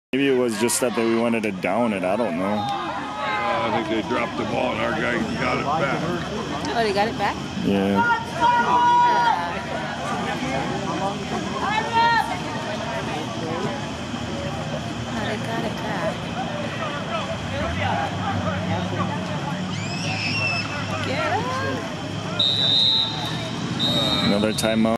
Maybe it was just that we wanted to down it. I don't know. I think they dropped the ball and our guy got it back. Oh, they got it back? Yeah. They got it back. Get up. Another timeout.